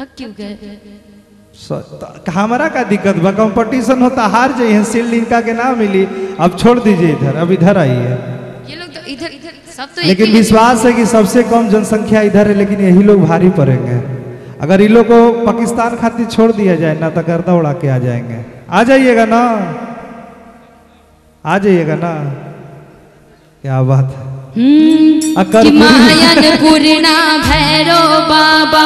थक क्यों गए? हमारा का दिक्कत बा, कंपटीशन होता हार जाइए, सील इनका के ना मिली, अब छोड़ दीजिए इधर, अब इधर आइए। ये लोग तो इधर सब तो लेकिन विश्वास है कि सबसे कम जनसंख्या इधर है, लेकिन यही लोग भारी पड़ेंगे। अगर इन लोग को पाकिस्तान खातिर छोड़ दिया जाए ना तो गर्दा उड़ा के आ जाएंगे। आ जाइएगा ना, आ जाइएगा ना, क्या बात है। मायनपुरना भैरो बाबा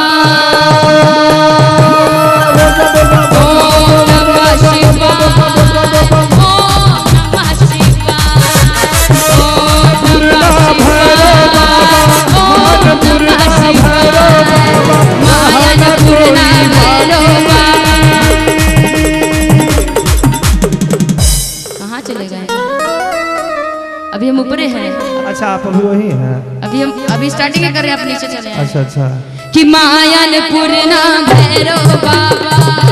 कहाँ चले गए? अभी हम ऊपरे हैं। अच्छा आप अभी वही हैं? अभी स्टार्टिंग कर रहे हैं, आप नीचे चले आए। अच्छा अच्छा। कि मायनपुरना भैरो बाबा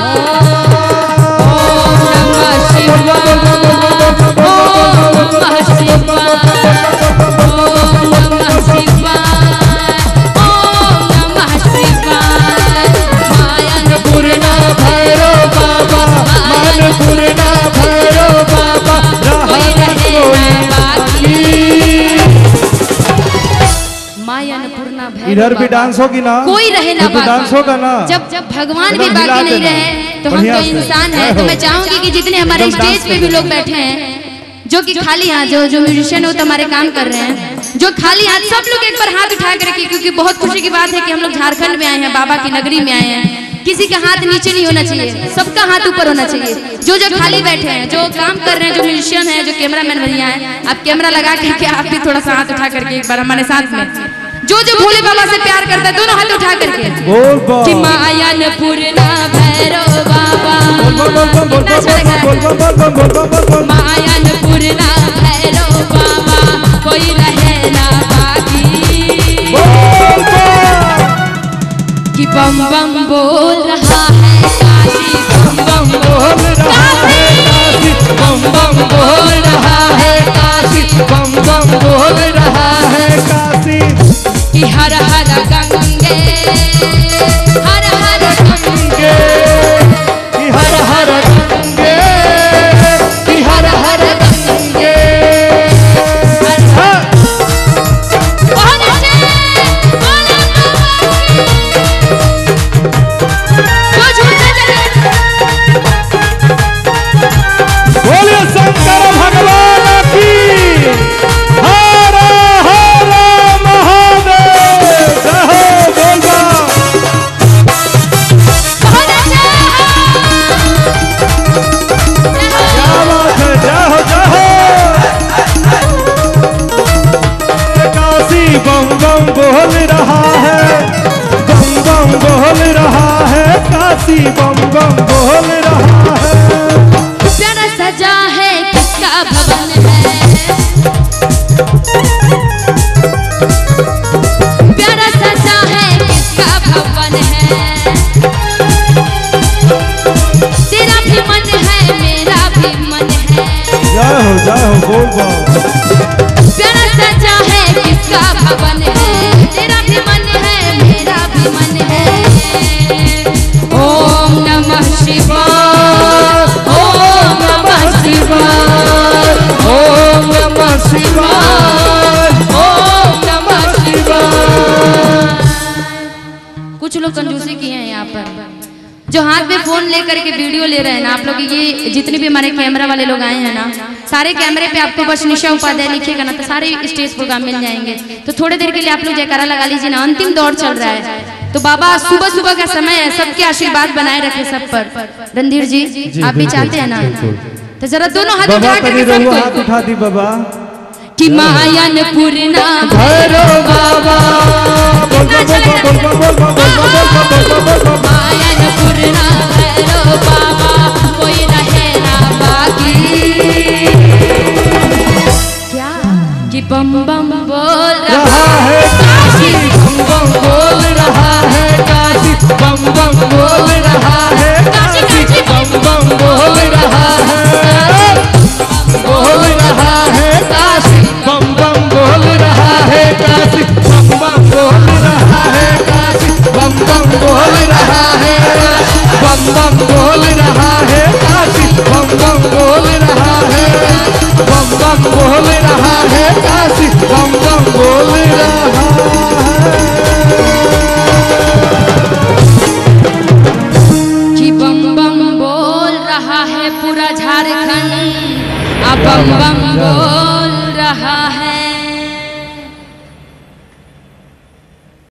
इधर भी डांस होगी ना, कोई रहे ना बाकी। डांस होगा ना। जब भगवान भी बाकी नहीं रहे तो हम तो इंसान हैं। तो मैं चाहूंगी कि जितने हमारे स्टेज पे भी लोग बैठे हैं, जो कि खाली हाथ, जो म्यूजिशियन हो तो हमारे काम कर रहे हैं, जो खाली हाथ, सब लोग एक बार हाथ उठा कर रखिए, क्योंकि बहुत खुशी की बात है कि हम लोग झारखंड में आए हैं, बाबा की नगरी में आए हैं। किसी का हाथ नीचे नहीं होना चाहिए, सबका हाथ ऊपर होना चाहिए। जो खाली बैठे हैं, जो काम कर रहे हैं, जो म्यूजिशियन है, जो कैमरामैन भैया है, आप कैमरा लगा करके आप भी थोड़ा सा हाथ उठा करके एक बार हमारे साथ में, जो भोले बाबा से प्यार करता है, दोनों हाथ उठा करके कि मायनपुरना भैरो बाबा, मायनपुरना भैरो बाबा, कोई रहे ना बाकी, कि बम बम बोल रहा है काशी, बम बम बोल रहा है काशी, बम बम बोल रहा है काशी, बम बम बोल रहा है काशी, कि हर हर गंगे, हर हर गंगे, कि हर हर गंगे, कि हर हर गंगे। बोलिए शंकर भगवान की, हर हर महादेव, जय हो बोलबा। क्या बात है, जय हो जय हो। काशी बम बम बोल रहा है, बम बम बोल रहा है, काशी बम बम बोल रहा है। प्यारा सजा है किसका भवन है, प्यारा सजा है किसका भवन है, तेरा भी मन है मेरा भी मन है, जय हो बोल बा। प्यारा सजा है किसका भवन है, तेरा भी मन है मेरा भी मन है। ओम नमः शिवाय, ओम नमः शिवाय, ओम नमः शिवाय, ओम नमः शिवाय। कुछ लोग कंजूसी किए हैं यहाँ पर, जो हाथ में फोन लेकर के वीडियो ले रहे हैं ना। आप लोग ये जितने भी हमारे कैमरा वाले लोग आए हैं ना, सारे कैमरे पे आपको बस निशा उपाध्याय लिखिएगा ना तो सारे स्टेज प्रोग्राम मिल जाएंगे। तो थोड़ी देर के लिए आप लोग जयकारा लगा लीजिए ना, अंतिम दौर चल रहा है। तो बाबा सुबह सुबह का समय है, सबके आशीर्वाद बनाए रखे सब पर। रणधीर जी आप भी चाहते हैं ना, तो जरा दोनों हाथ उठा करके सबको हाथ उठा दी बाबा, कि मायनपुरना भैरो बाबा, मायनपुरना भैरो बाबा, कोई रहे ना बाकी, क्या कि बम बम बोल रहा है काशी, बम बम बोल रहा है काशी, बम बम बोल रहा है काशी, बम बम बोल रहा है, बोल रहा है काशी, बम बम बोल रहा है काशी, बम बम बोल रहा है काशी, बम बम बोल बम बम बोल रहा है काशी, बम बम बोल रहा है, बम बम बोल रहा है काशी, बम बम बोल रहा है कि बम बम बोल रहा है पूरा झारखंड, अब बम बम बोल रहा है।